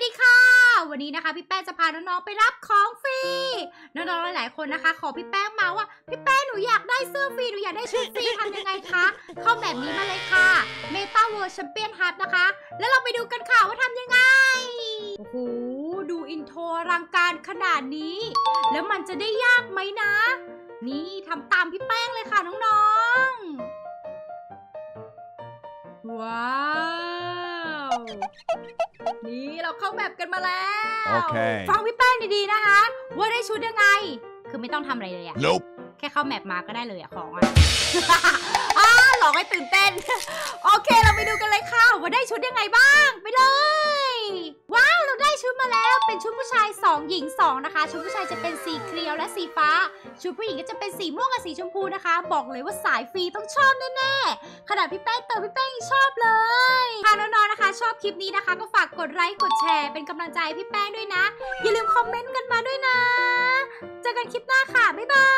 ดีค่ะวันนี้นะคะพี่แป้งจะพาน้องๆไปรับของฟรีน้องๆหลายๆคนนะคะขอพี่แป้งมาว่าพี่แป้งหนูอยากได้เสื้อฟรีหนูอยากได้ชุดฟรีทำยังไงคะเข้าแบบนี้มาเลยค่ะ Meta World Champion Hub นะคะแล้วเราไปดูกันค่ะว่าทำยังไงโอ้โหดูอินโทรอลังการขนาดนี้แล้วมันจะได้ยากไหมนะนี่ทำตามพี่แป้งเลยค่ะน้องๆว้าวนี่เราเข้าแบบกันมาแล้วโอเคฟังพี่แป้งดีๆนะคะว่าได้ชุดยังไงคือไม่ต้องทำอะไรเลยอะ Nope. แค่เข้าแมปมาก็ได้เลยอะของอะ หลอกให้ตื่นเต้นโอเคเราไปดูกันเลยค่ะว่าได้ชุดยังไงบ้างไปเลยว้าวเราได้ชุดมาแล้วเป็นชุดผู้ชาย2หญิง2นะคะชุดผู้ชายจะเป็นสีเขียวและสีฟ้าชุดผู้หญิงก็จะเป็นสีม่วงกับสีชมพูนะคะบอกเลยว่าสายฟรีต้องชอบแน่ๆขนาดพี่แป้งพี่แป้งยังชอบเลยค่ะน้องๆนะคะชอบคลิปนี้นะคะก็ฝากกดไลค์กดแชร์เป็นกำลังใจให้พี่แป้งด้วยนะอย่าลืมคอมเมนต์กันมาด้วยนะเจอกันคลิปหน้าค่ะบ๊ายบาย